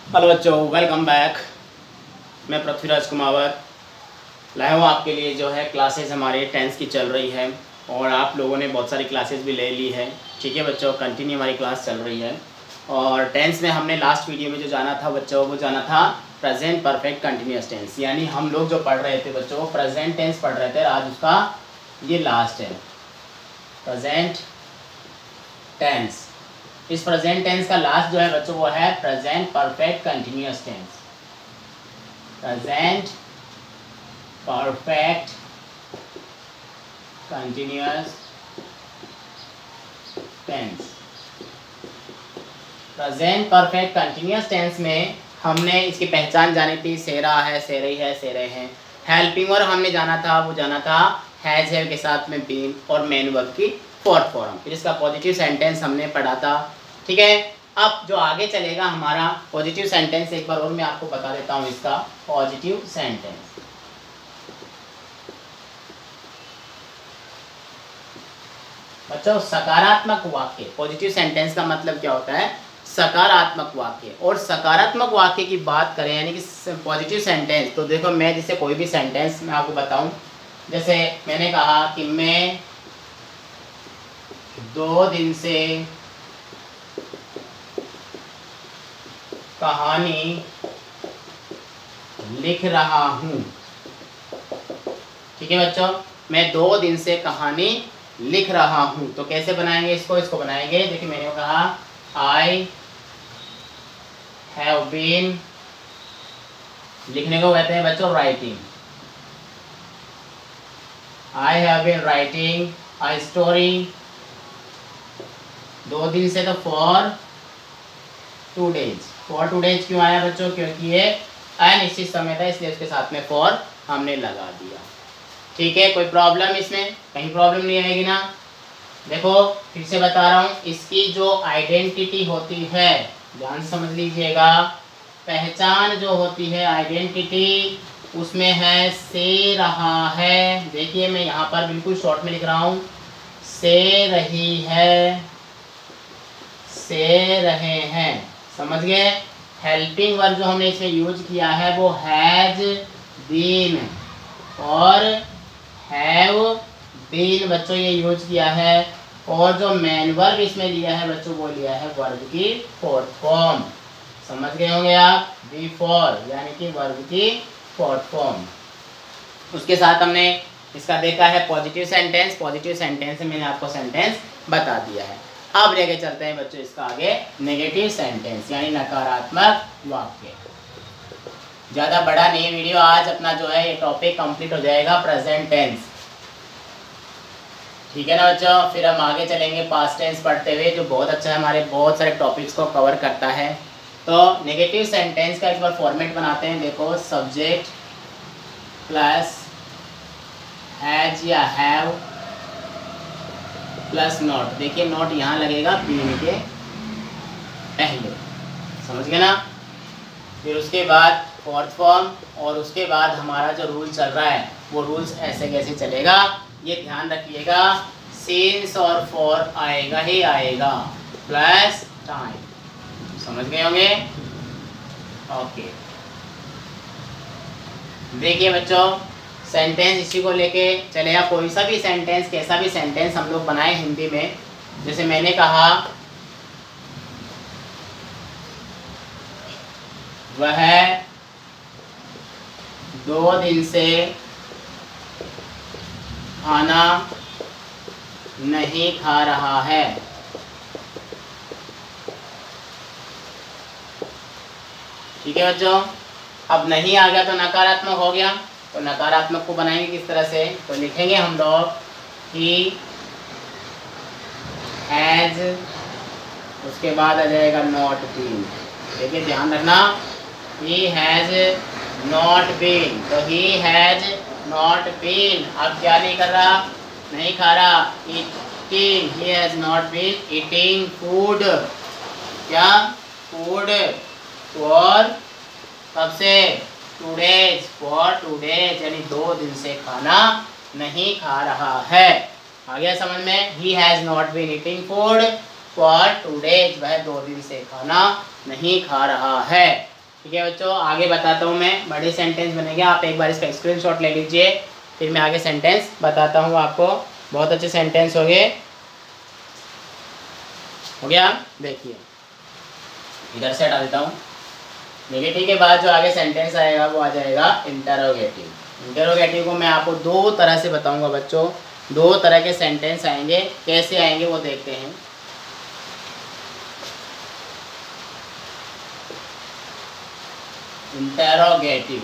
Hello बच्चों, welcome back. मैं पृथ्वीराज कुमावत लाया हूँ आपके लिए जो है क्लासेस हमारे टेंस की चल रही है और आप लोगों ने बहुत सारी क्लासेस भी ले ली है। ठीक है बच्चों, कंटिन्यू हमारी क्लास चल रही है। और टेंस में हमने लास्ट वीडियो में जो जाना था बच्चों, वो जाना था प्रेजेंट परफेक्ट कंटिन्यूस टेंस। यानी हम लोग जो पढ़ रहे थे बच्चों, प्रेजेंट टेंस पढ़ रहे थे। आज उसका ये लास्ट है, प्रेजेंट टेंस। इस प्रेजेंट टेंस का लास्ट जो है बच्चों वो है present perfect continuous tense. Present perfect continuous tense. Present perfect continuous tense में हमने इसकी पहचान जानी थी, से रहा है, से रही है, से रहे हैं। हेल्पिंग वर्ब हमने जाना था, वो जाना था हैज हैव के साथ में बीन और मेन वर्ब की फोर्थ फॉर्म। फिर इसका पॉजिटिव सेंटेंस हमने पढ़ा था। ठीक है, अब जो आगे चलेगा हमारा पॉजिटिव सेंटेंस, एक बार और मैं आपको बता देता हूँ इसका पॉजिटिव सेंटेंस। बच्चों सकारात्मक वाक्य, पॉजिटिव सेंटेंस का मतलब क्या होता है? सकारात्मक वाक्य। और सकारात्मक वाक्य की बात करें यानी कि पॉजिटिव सेंटेंस, तो देखो मैं जैसे कोई भी सेंटेंस मैं आपको बताऊं, जैसे मैंने कहा कि मैं 2 दिन से कहानी लिख रहा हूँ। ठीक है बच्चों, मैं 2 दिन से कहानी लिख रहा हूँ। तो कैसे बनाएंगे इसको बनाएंगे, देखिए मैंने कहा आई हैव बीन, लिखने को कहते हैं बच्चों writing. I have been writing a story. 2 दिन से तो फॉर 2 डेज। फॉर 2 डेज क्यों आया बच्चों? क्योंकि ये अनिश्चित समय था, इसलिए उसके साथ में फॉर हमने लगा दिया। ठीक है, कोई प्रॉब्लम इसमें? कहीं प्रॉब्लम नहीं आएगी ना। देखो फिर से बता रहा हूँ, इसकी जो आइडेंटिटी होती है, ध्यान से समझ लीजिएगा, पहचान जो होती है आइडेंटिटी, उसमें है से रहा है। देखिए मैं यहाँ पर बिल्कुल शॉर्ट में लिख रहा हूँ, से रही है, से रहे हैं। समझ गए? हेल्पिंग वर्ब जो हमने इसमें यूज किया है वो हैज बीन और हैव बीन बच्चों ये यूज किया है। और जो मेन वर्ब इसमें लिया है बच्चों, वो लिया है वर्ब की फोर्थ फॉर्म। समझ गए होंगे आप? बी फॉर यानी कि वर्ब की फोर्थ फॉर्म। उसके साथ हमने इसका देखा है पॉजिटिव सेंटेंस। पॉजिटिव सेंटेंस में मैंने आपको सेंटेंस बता दिया है। अब लेके चलते हैं बच्चों इसका आगे नेगेटिव सेंटेंस यानी नकारात्मक वाक्य। ज़्यादा बड़ा नहीं वीडियो, आज अपना जो है ये टॉपिक कंप्लीट हो जाएगा प्रेजेंट टेंस। ठीक है ना बच्चों? फिर हम आगे चलेंगे पास्ट टेंस पढ़ते हुए, जो बहुत अच्छा है, हमारे बहुत सारे टॉपिक्स को कवर करता है। तो नेगेटिव सेंटेंस का एक बार फॉर्मेट बनाते हैं। देखो सब्जेक्ट प्लस हैज या हैव प्लस नॉट। देखिए नॉट यहाँ लगेगा बीन के पहले। समझ गए ना? फिर उसके बाद फोर्थ फॉर्म, और उसके बाद हमारा जो रूल चल रहा है वो रूल्स ऐसे कैसे चलेगा ये ध्यान रखिएगा। सिंस और फॉर आएगा ही आएगा प्लस टाइम। समझ गए होंगे? ओके, देखिए बच्चों सेंटेंस इसी को लेके चले। आप कोई सा भी सेंटेंस, कैसा भी सेंटेंस हम लोग बनाए हिंदी में, जैसे मैंने कहा वह 2 दिन से खाना नहीं खा रहा है। ठीक है बच्चों, अब नहीं आ गया तो नकारात्मक हो गया। तो नकारात्मक को बनाएंगे किस तरह से? तो लिखेंगे हम लोग ही हैज, उसके बाद आ जाएगा नॉट बीन। देखिए ध्यान रखना, ही हैज नॉट बीन, तो ही हैज नॉट बीन। अब क्या नहीं कर रहा? नहीं खा रहा। Eating, he has not been eating food. क्या? फूड। और कब से? 2 डेज, फॉर 2 डेज यानी 2 दिन से खाना नहीं खा रहा है। आ गया समझ में? He has not been eating food for 2 days, वह 2 दिन से खाना नहीं खा रहा है। ठीक है बच्चों, आगे बताता हूँ मैं, बड़े सेंटेंस बनेंगे, आप एक बार इसका स्क्रीनशॉट ले लीजिए, फिर मैं आगे सेंटेंस बताता हूँ आपको। बहुत अच्छे सेंटेंस हो गए, हो गया। देखिए इधर से हटा देता हूँ। नेगेटिव के बाद जो आगे सेंटेंस आएगा वो आ जाएगा इंटरोगेटिव। इंटरोगेटिव को मैं आपको दो तरह से बताऊंगा बच्चों, दो तरह के सेंटेंस आएंगे, कैसे आएंगे वो देखते हैं। इंटरोगेटिव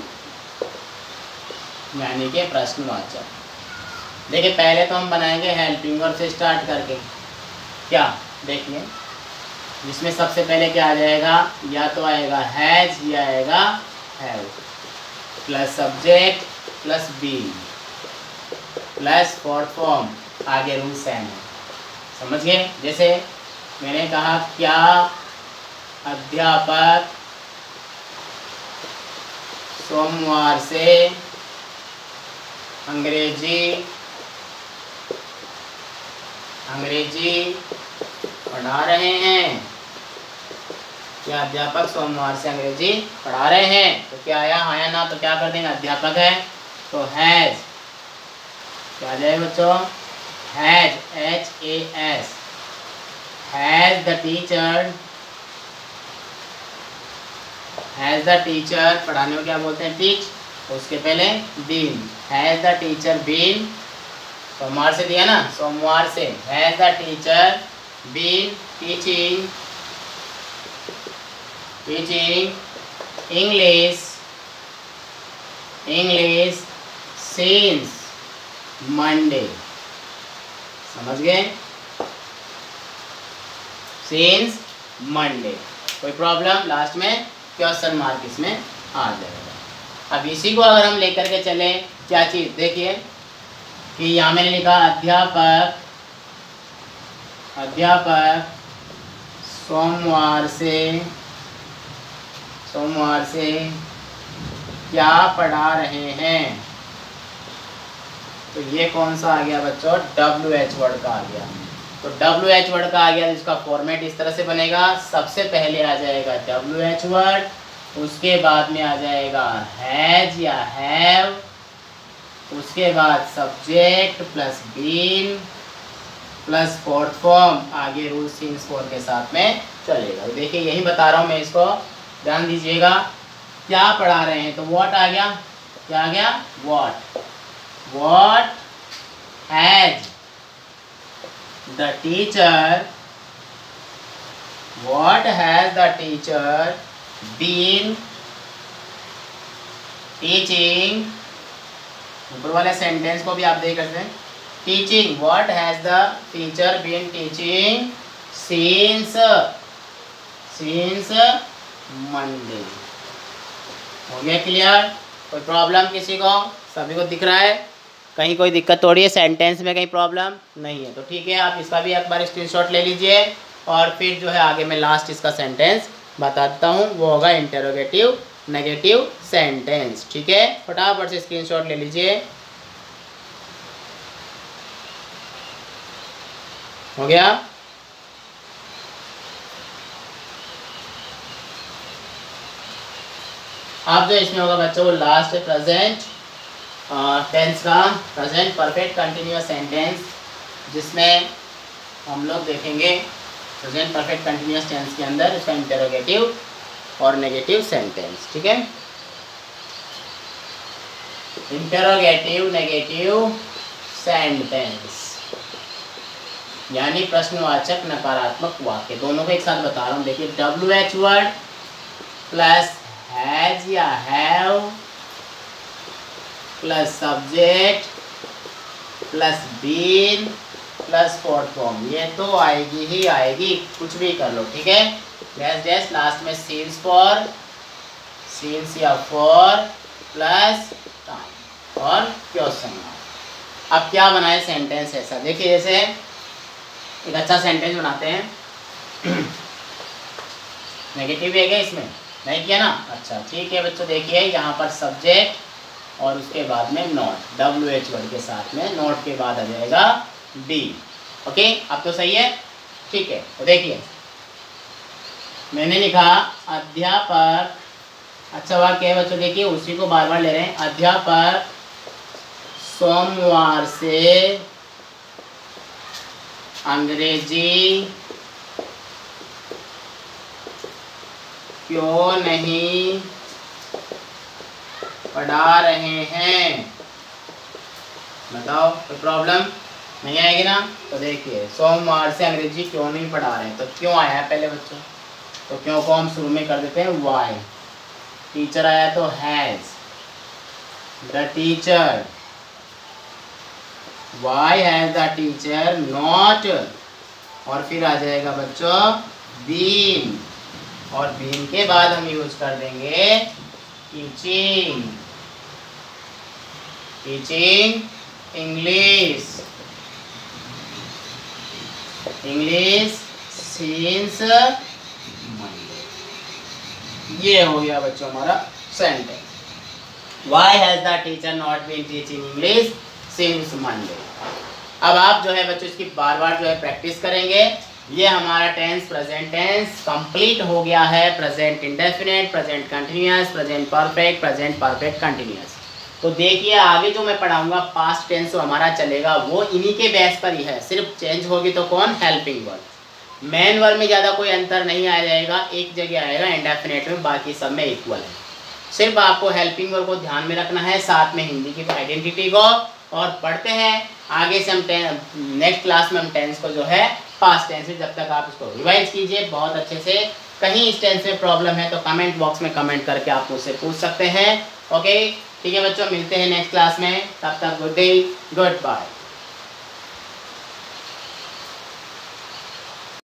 यानी कि प्रश्नवाचक। देखिए पहले तो हम बनाएंगे हेल्पिंग वर्ब से स्टार्ट करके, क्या देखिए, जिसमें सबसे पहले क्या आ जाएगा, या तो आएगा हैज या आएगा have, plus subject plus be plus fourth form, आगे रूल सेम है, समझ गए। जैसे मैंने कहा क्या अध्यापक सोमवार से अंग्रेजी पढ़ा रहे हैं, क्या अध्यापक सोमवार से अंग्रेजी पढ़ा रहे हैं, तो क्या आया, आया ना, तो क्या कर देंगे, अध्यापक है तो हैज, क्या आ जाएगा बच्चों, has, HAS, has the teacher, पढ़ाने को क्या बोलते हैं, टीच, उसके पहले been, has the teacher been, सोमवार से दिया ना, सोमवार से, has the teacher been teaching English since Monday, समझ गए, सिंस मंडे। कोई प्रॉब्लम, लास्ट में क्वेश्चन मार्क इसमें आ जाएगा। अब इसी को अगर हम लेकर के चले, क्या चीज़ देखिए कि यहाँ मैंने लिखा अध्यापक सोमवार से क्या पढ़ा रहे हैं, तो ये कौन सा आ गया बच्चों, WH वर्ड का आ गया। तो WH वर्ड का आ गया, इसका फॉर्मेट इस तरह से बनेगा, सबसे पहले आ जाएगा WH वर्ड, उसके बाद में आ जाएगा हैज या हैव, उसके बाद subject plus been plus fourth form, आगे रूल सिंस फोर के साथ में चलेगा। देखिए यही बता रहा हूँ मैं, इसको ध्यान दीजिएगा। क्या पढ़ा रहे हैं, तो व्हाट आ गया, क्या आ गया, what has the teacher been teaching, ऊपर वाले सेंटेंस को भी आप देख सकते हैं, teaching, what has the teacher been teaching since Monday. हो गया क्लियर, कोई प्रॉब्लम किसी को, सभी को दिख रहा है, कहीं कोई दिक्कत थोड़ी है, सेंटेंस में कहीं प्रॉब्लम नहीं है, तो ठीक है, आप इसका भी एक बार स्क्रीनशॉट ले लीजिए, और फिर जो है आगे मैं लास्ट इसका सेंटेंस बताता हूँ, वो होगा इंटरोगेटिव नेगेटिव सेंटेंस। ठीक है, फटाफट से स्क्रीनशॉट ले लीजिए। हो गया, आप जो इसमें होगा बच्चों वो लास्ट प्रेजेंट टेंस का प्रेजेंट परफेक्ट कंटिन्यूअस सेंटेंस, जिसमें हम लोग देखेंगे प्रेजेंट परफेक्ट कंटिन्यूअस टेंस के अंदर इसका इंटरोगेटिव और नेगेटिव सेंटेंस। ठीक है, इंटरोगेटिव नेगेटिव सेंटेंस यानी प्रश्नवाचक नकारात्मक वाक्य, दोनों को एक साथ बता रहा हूँ। देखिए WH वर्ड प्लस हैज या have plus subject plus been plus fourth form, ये तो आएगी ही आएगी, कुछ भी कर लो। ठीक है, डैश डैश लास्ट में सीन्स फॉर, सीन्स या फॉर प्लस टाइम और क्वेश्चन मार्क। अब क्या बनाए सेंटेंस ऐसा, देखिए जैसे एक अच्छा सेंटेंस बनाते हैं। नेगेटिव है क्या इसमें, नहीं किया ना, अच्छा ठीक है बच्चों। देखिए यहाँ पर सब्जेक्ट और उसके बाद में नोट, WH वर्ड के साथ में नोट के बाद आ जाएगा D। ओके, अब तो सही है, ठीक है। तो देखिए मैंने लिखा अध्यापक अच्छा वाक्य है बच्चों, देखिए उसी को बार बार ले रहे हैं। अध्यापक सोमवार से अंग्रेजी क्यों नहीं पढ़ा रहे हैं? बताओ, कोई प्रॉब्लम नहीं आएगी ना? तो देखिए सोमवार से अंग्रेजी क्यों नहीं पढ़ा रहे हैं, तो क्यों आया है पहले बच्चों, तो क्यों को हम शुरू में कर देते हैं वाई। टीचर आया तो has, the teacher, why has the teacher not, और फिर आ जाएगा बच्चों बीन, और बीन के बाद हम यूज कर देंगे teaching, teaching English, English since Monday. ये हो गया बच्चों हमारा sentence. Why has the teacher not been teaching English since Monday. अब आप जो है बच्चों इसकी बार बार जो है प्रैक्टिस करेंगे। ये हमारा टेंस प्रेजेंट टेंस कंप्लीट हो गया है। Present indefinite, present continuous, present perfect, present perfect continuous. तो देखिए आगे जो मैं पढ़ाऊंगा पास्ट टेंस जो हमारा चलेगा वो इन्हीं के बेस पर ही है। सिर्फ चेंज होगी तो कौन, हेल्पिंग वर्ब। मेन वर्ब में ज़्यादा कोई अंतर नहीं आ जाएगा, एक जगह आएगा इंडेफिनिट में, बाकी सब में इक्वल है। सिर्फ आपको हेल्पिंग वर्ब को ध्यान में रखना है, साथ में हिंदी की आइडेंटिटी को। और पढ़ते हैं आगे से हम नेक्स्ट क्लास में हम टेंस को जो है पास्ट टेंस में, जब तक आप इसको रिवाइज कीजिए बहुत अच्छे से। कहीं इस टेंस में प्रॉब्लम है तो कमेंट बॉक्स में कमेंट करके आप मुझसे पूछ सकते हैं। ओके ठीक है बच्चों, मिलते हैं नेक्स्ट क्लास में, तब तक गुड डे, गुड बाय।